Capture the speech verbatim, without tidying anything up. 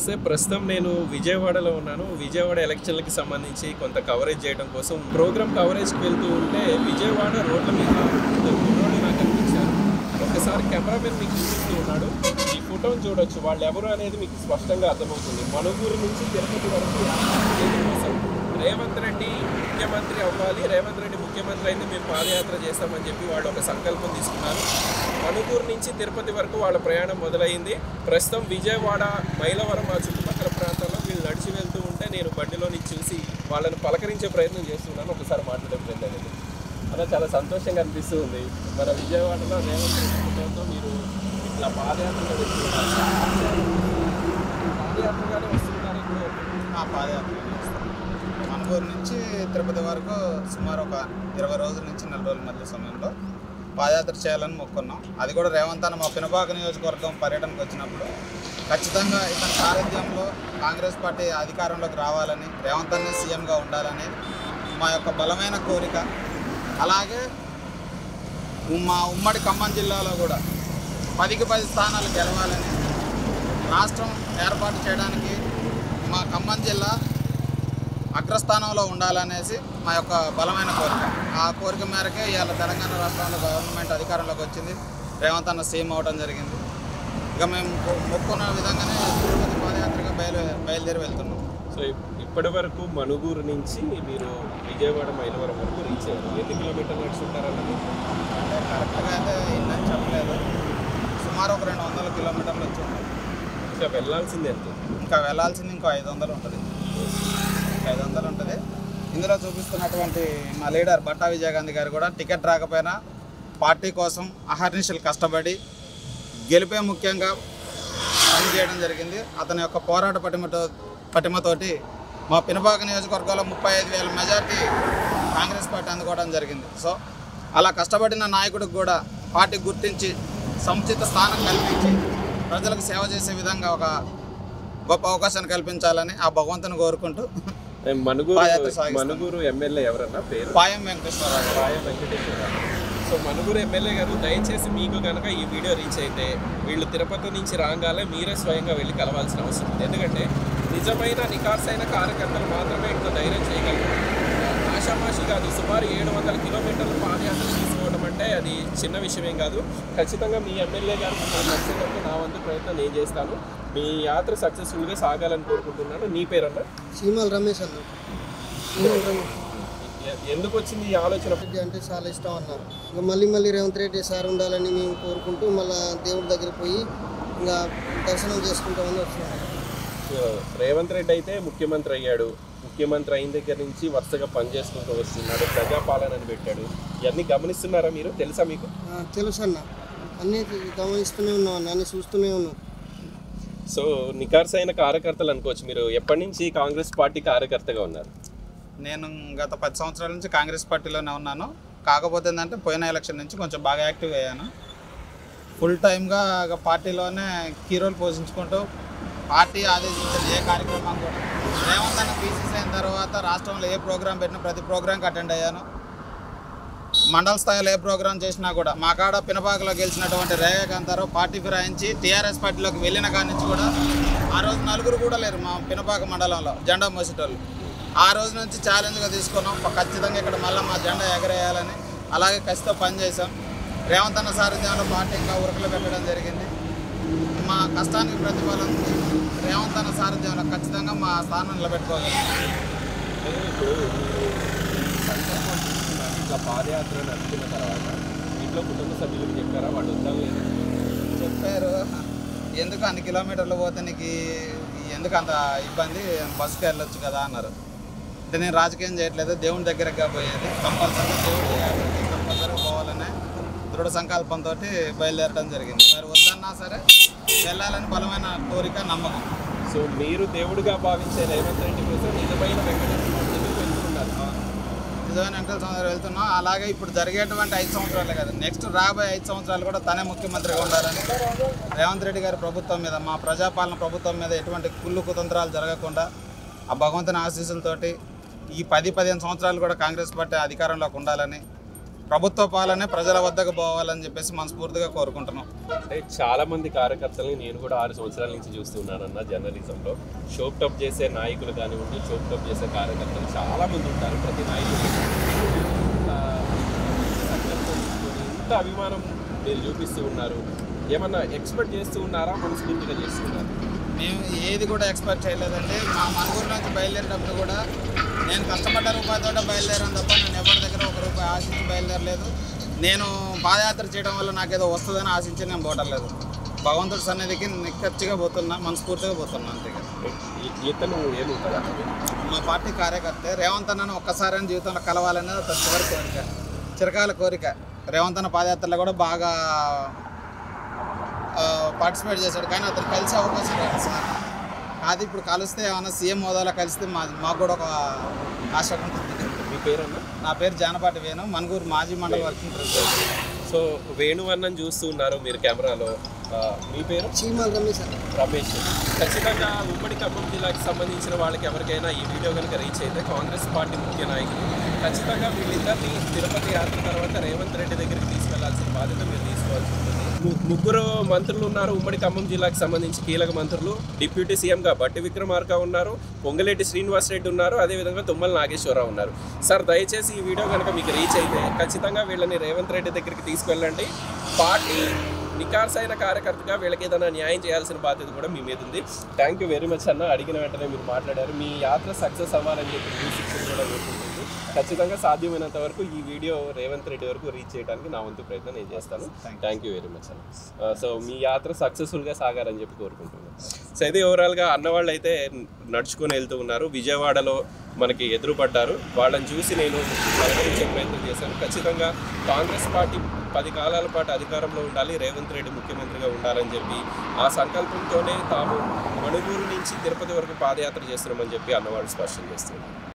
నమస్తే. ప్రస్తుతం నేను విజయవాడలో ఉన్నాను. విజయవాడ ఎలక్షన్లకి సంబంధించి కొంత కవరేజ్ చేయడం కోసం ప్రోగ్రామ్ కవరేజ్కి వెళ్తూ ఉంటే విజయవాడ రోడ్ల మీద రోడ్డు నాకు కనిపించారు. ఒకసారి కెమెరామెన్ మీకు చూపిస్తూ ఉన్నాడు. ఈ ఫోటోని చూడొచ్చు. వాళ్ళు ఎవరు అనేది మీకు స్పష్టంగా అర్థమవుతుంది. మనుగూరు నుంచి తిరుపతి వరకు కోసం రేవంత్ రెడ్డి ముఖ్యమంత్రి అవ్వాలి, రేవంత్ రెడ్డి ముఖ్యమంత్రి అయితే మేము పాదయాత్ర చేస్తామని చెప్పి వాళ్ళు ఒక సంకల్పం తీసుకున్నారు. మనుగూరు నుంచి తిరుపతి వరకు వాళ్ళ ప్రయాణం మొదలైంది. ప్రస్తుతం విజయవాడ, మైలవరం ఆ చుట్టుపక్కల ప్రాంతాల్లో వీళ్ళు నడిచి వెళ్తూ ఉంటే నేను బండిలో నుంచి చూసి వాళ్ళని పలకరించే ప్రయత్నం చేస్తున్నాను. ఒకసారి మాట్లాడే ప్రయత్నం అనేది అలా చాలా సంతోషంగా అనిపిస్తుంది. మన విజయవాడలో రేవంత్ రెడ్డి కుటుంబంతో మీరు ఇట్లా పాదయాత్రగా వెళ్తున్నారు. పాదయాత్రగానే వస్తున్నారు. ఇప్పుడు ఆ పాదయాత్ర మనుగూరు నుంచి తిరుపతి వరకు సుమారు ఒక ఇరవై రోజుల నుంచి నెల రోజుల మధ్య సమయంలో పాదయాత్ర చేయాలని మొక్కున్నాం. అది కూడా రేవంత్ అన్న మా పినపాక నియోజకవర్గం పర్యటనకు వచ్చినప్పుడు ఖచ్చితంగా ఇతని సారథ్యంలో కాంగ్రెస్ పార్టీ అధికారంలోకి రావాలని, రేవంత్ అన్న సీఎంగా ఉండాలని మా యొక్క బలమైన కోరిక. అలాగే మా ఉమ్మడి ఖమ్మం జిల్లాలో కూడా పదికి పది స్థానాలు గెలవాలని, రాష్ట్రం ఏర్పాటు చేయడానికి మా ఖమ్మం జిల్లా అగ్రస్థానంలో ఉండాలనేసి మా యొక్క బలమైన కోరిక. ఆ కోరిక మేరకే ఇవాళ తెలంగాణ రాష్ట్రంలో గవర్నమెంట్ అధికారంలోకి వచ్చింది. రేవంత్ అన్న సీఎం అవడం జరిగింది. ఇక మేము మొక్కున్న విధంగానే తిరుపతి పాదయాత్రగా బయలు బయలుదేరి వెళ్తున్నాం. సో ఇప్పటి వరకు మనుగూరు నుంచి మీరు విజయవాడ, మైలవరం వరకు రీచ్ అయ్యారు. ఎన్ని కిలోమీటర్లు నడుచుంటారన్నది అంటే కరెక్ట్గా అయితే ఇల్లని చెప్పలేదు. సుమారు ఒక రెండు వందల కిలోమీటర్లు వచ్చి ఉంటాం. ఇంకా వెళ్ళాల్సింది ఎంత? ఇంకా వెళ్ళాల్సింది ఇంకో ఐదు వందలు ఉంటుంది ఐదు వందలు ఉంటుంది. ఇందులో చూపిస్తున్నటువంటి మా లీడర్ బట్టా విజయగాంధీ గారు కూడా టికెట్ రాకపోయినా పార్టీ కోసం అహర్నిశలు కష్టపడి గెలిపే ముఖ్యంగా పనిచేయడం జరిగింది. అతని యొక్క పోరాట పటిమతో పటిమతోటి మా పినపాక నియోజకవర్గంలో ముప్పై ఐదు వేల మెజార్టీ కాంగ్రెస్ పార్టీ అందుకోవడం జరిగింది. సో అలా కష్టపడిన నాయకుడికి కూడా పార్టీ గుర్తించి సముచిత స్థానం కల్పించి ప్రజలకు సేవ చేసే విధంగా ఒక గొప్ప అవకాశాన్ని కల్పించాలని ఆ భగవంతుని కోరుకుంటూ మనుగూరు మనుగూరు ఎమ్మెల్యే ఎవరన్నా పేరు? పాయం వెంకటేశ్వరరావు. పాయం వెంకటేశ్వరరావు. సో మనుగూరు ఎమ్మెల్యే గారు, దయచేసి మీకు కనుక ఈ వీడియో రీచ్ అయితే వీళ్ళు తిరుపతి నుంచి రాగానే మీరే స్వయంగా వెళ్ళి కలవాల్సిన అవసరం ఉంది. ఎందుకంటే నిజమైన నికార్సైన కార్యకర్తలు మాత్రమే ఇట్లా ధైర్యం చేయగలరు. ఆషామాషి కాదు. సుమారు ఏడు వందల కిలోమీటర్ల పాదయాత్ర తీసుకోవడం అంటే అది చిన్న విషయమేం కాదు. ఖచ్చితంగా మీ ఎమ్మెల్యే గారు నచ్చేటట్టు నా వంతు ప్రయత్నం నేను చేస్తాను. మీ యాత్ర సక్సెస్ఫుల్గా సాగాలని కోరుకుంటున్నాను. నీ పేరన్నా? సీమాల్ రమేష్ అన్న. ఎందుకు వచ్చింది ఈ ఆలోచన? రెడ్డి అంటే చాలా ఇష్టం అన్నారు. ఇంకా మళ్ళీ మళ్ళీ రేవంత్ రెడ్డి సార్ ఉండాలని మేము కోరుకుంటూ మళ్ళీ దేవుడి దగ్గరికి పోయి ఇంకా దర్శనం చేసుకుంటామని వచ్చినాం. రేవంత్ రెడ్డి అయితే ముఖ్యమంత్రి అయ్యాడు. ముఖ్యమంత్రి అయిన దగ్గర నుంచి వరుసగా పనిచేసుకుంటూ వస్తున్నాడు. ప్రజాపాలనని పెట్టాడు. ఇవన్నీ గమనిస్తున్నారా మీరు? తెలుసా మీకు? తెలుసు అన్న. అన్నీ గమనిస్తూనే ఉన్నాం అన్న, అన్నీ చూస్తూనే ఉన్నాం. సో నికార్సైన కార్యకర్తలు అనుకోవచ్చు. మీరు ఎప్పటి నుంచి కాంగ్రెస్ పార్టీ కార్యకర్తగా ఉన్నారు? నేను గత పది సంవత్సరాల నుంచి కాంగ్రెస్ పార్టీలోనే ఉన్నాను. కాకపోతే ఏంటంటే పోయిన ఎలక్షన్ నుంచి కొంచెం బాగా యాక్టివ్ అయ్యాను. ఫుల్ టైమ్గా పార్టీలోనే కీ రోల్ పోషించుకుంటూ పార్టీ ఆదేశించిన ఏ కార్యక్రమం కూడా రేవంత్ అన్న పీసీసీ అయిన తర్వాత రాష్ట్రంలో ఏ ప్రోగ్రాం పెట్టినా ప్రతి ప్రోగ్రాంకి అటెండ్ అయ్యాను. మండల స్థాయిలో ఏ ప్రోగ్రాం చేసినా కూడా మా కాడ పినపాకలో గెలిచినటువంటి రేఖాకాంతారావు పార్టీ ఫిరాయించి టీఆర్ఎస్ పార్టీలోకి వెళ్ళిన కాడి నుంచి కూడా ఆ రోజు నలుగురు కూడా లేరు మా పినపాక మండలంలో జెండా మోసేటోళ్ళు. ఆ రోజు నుంచి ఛాలెంజ్గా తీసుకున్నాం. ఖచ్చితంగా ఇక్కడ మళ్ళీ మా జెండా ఎగరేయాలని అలాగే కసితో పనిచేసాం. రేవంత్ అన్న సారథ్యంలో పార్టీ ఇంకా ఉరకలు పెట్టడం జరిగింది. మా కష్టానికి ప్రతిఫలం రేవంత్ అన్న సారథ్యంలో ఖచ్చితంగా మా స్థానం నిలబెట్టుకోగలం. ఇట్లా పాదయాత్ర నడుచుకున్న తర్వాత ఇంట్లో కుటుంబ సభ్యులకు చెప్పారా? వాళ్ళు వద్దాం లేదు చెప్పారు. ఎందుకు అన్ని కిలోమీటర్లు పోతే నీకు ఎందుకు అంత ఇబ్బంది, బస్సుకి వెళ్ళొచ్చు కదా అన్నారు. అంటే నేను రాజకీయం చేయట్లేదు, దేవుని దగ్గరగా పోయేది. కంపల్సరీగా దేవుడు కంపల్సరీగా పోవాలనే దృఢ సంకల్పంతో బయలుదేరడం జరిగింది. మరి వద్దన్నా సరే వెళ్ళాలని బలమైన కోరిక, నమ్మకం. సో మీరు దేవుడిగా భావించే రేవంత్ రెడ్డి కోసం నిజమైన వెంకటేశ్వర వెళ్తున్నారు. నిజమైన వెంకటేశ్వర వెళ్తున్నాం. అలాగే ఇప్పుడు జరిగేటువంటి ఐదు సంవత్సరాలే కదా, నెక్స్ట్ రాబోయే ఐదు సంవత్సరాలు కూడా తనే ముఖ్యమంత్రిగా ఉండాలని రేవంత్ రెడ్డి గారి ప్రభుత్వం మీద, మా ప్రజాపాలన ప్రభుత్వం మీద ఎటువంటి కుళ్ళు కుతంత్రాలు జరగకుండా ఆ భగవంతుని ఆశీస్సులతోటి ఈ పది పదిహేను సంవత్సరాలు కూడా కాంగ్రెస్ పార్టీ అధికారంలోకి ఉండాలని ప్రభుత్వ పాలనే ప్రజల వద్దకు పోవాలని చెప్పేసి మనస్ఫూర్తిగా కోరుకుంటున్నాం. అంటే చాలా మంది కార్యకర్తల్ని నేను కూడా ఆరు సంవత్సరాల నుంచి చూస్తున్నానన్న జర్నలిజంలో షోప్ టప్ చేసే నాయకులు కానివ్వండి, షోప్ టప్ చేసే కార్యకర్తలు చాలా మంది ఉంటారు. ప్రతి నాయకులు ఇంత అభిమానం మీరు చూపిస్తూ ఉన్నారు, ఏమన్నా ఎక్స్పెక్ట్ చేస్తూ ఉన్నారా, మనస్ఫూర్తిగా చేస్తూ ఉన్నారు? మేము ఏది కూడా ఎక్స్పెక్ట్ చేయలేదండి. మా మనుగూరు నుంచి బయలుదేరేటప్పుడు కూడా నేను కష్టపడ్డ రూపాయలతో బయలుదేరాను తప్ప నేను ఎవరి దగ్గర ఒక రూపాయి ఆశించి బయలుదేరలేదు. నేను పాదయాత్ర చేయడం వల్ల నాకేదో వస్తుందని ఆశించి నేను పోవట్లేదు. భగవంతుడి సన్నిధికి నిక్కచ్చిగా పోతున్నా, మనస్ఫూర్తిగా పోతున్నా అంతే. ఇతను ఏముంటుందా? మా పార్టీ కార్యకర్త రేవంత్ అన్నను ఒక్కసారి జీవితంలో కలవాలనేది అతని చివరి కోరిక, చిరకాల కోరిక. రేవంత్ అన్న పాదయాత్రలో కూడా బాగా పార్టిసిపేట్ చేశాడు, కానీ అతను కలిసే అవకాశం లేదు సార్. అది ఇప్పుడు కలిస్తే ఏమన్నా సీఎం హోదాలో కలిస్తే మా మాకు కూడా ఒక ఆశ ఉంటుంది. మీ పేరు అన్న? నా పేరు జానపాటి వేణు, మనుగూరు మాజీ మండలి వర్కింగ్ ప్రెసిడెంట్. సో వేణు అన్నని చూస్తూ ఉన్నారు మీరు కెమెరాలో. మీ పేరు? చీమల రమేష్. రమేష్. ఖచ్చితంగా ఉమ్మడి ఖమ్మం జిల్లాకి సంబంధించిన వాళ్ళకి ఎవరికైనా ఈ వీడియో కనుక రీచ్ అయితే కాంగ్రెస్ పార్టీ ముఖ్య నాయకులు ఖచ్చితంగా వీళ్ళిద్దరిని తిరుపతి యాత్ర తర్వాత రేవంత్ రెడ్డి దగ్గరికి తీసుకెళ్లాల్సిన బాధ్యత మీరు తీసుకోవాల్సి ఉంటుంది. ముగ్గురు మంత్రులు ఉన్నారు ఉమ్మడి ఖమ్మం జిల్లాకు సంబంధించి కీలక మంత్రులు. డిప్యూటీ సీఎంగా బట్టి విక్రమార్క ఉన్నారు, పొంగులేటి శ్రీనివాసరెడ్డి ఉన్నారు, అదేవిధంగా తుమ్మల నాగేశ్వరరావు ఉన్నారు. సార్ దయచేసి ఈ వీడియో కనుక మీకు రీచ్ అయితే ఖచ్చితంగా వీళ్ళని రేవంత్ రెడ్డి దగ్గరికి తీసుకెళ్ళండి. పార్టీ నికార్సైన కార్యకర్తగా వీళ్ళకి ఏదైనా న్యాయం చేయాల్సిన బాధ్యత కూడా మీ మీద ఉంది. థ్యాంక్ యూ వెరీ మచ్ అన్న. అడిగిన వెంటనే మీరు మాట్లాడారు. మీ యాత్ర సక్సెస్ అవ్వాలని చెప్పి మీ శిక్షణ కూడా కోరుకుంటుంది. ఖచ్చితంగా సాధ్యమైనంత వరకు ఈ వీడియో రేవంత్ రెడ్డి వరకు రీచ్ చేయడానికి నా వంతు ప్రయత్నం నేను చేస్తాను. థ్యాంక్ యూ వెరీ మచ్ అన్న. సో మీ యాత్ర సక్సెస్ఫుల్గా సాగాలని చెప్పి కోరుకుంటున్నాను. సో అయితే ఓవరాల్గా అన్నవాళ్ళు అయితే నడుచుకొని వెళ్తూ ఉన్నారు. విజయవాడలో మనకి ఎదురుపడ్డారు. వాళ్ళని చూసి నేను పలకరించే ప్రయత్నం చేశాను. ఖచ్చితంగా కాంగ్రెస్ పార్టీ పది కాలాల పాటు అధికారంలో ఉండాలి, రేవంత్ రెడ్డి ముఖ్యమంత్రిగా ఉండాలని చెప్పి ఆ సంకల్పంతోనే తాము మణుగూరు నుంచి తిరుపతి వరకు పాదయాత్ర చేస్తున్నామని చెప్పి అన్నవాళ్ళు స్పష్టం చేస్తున్నారు.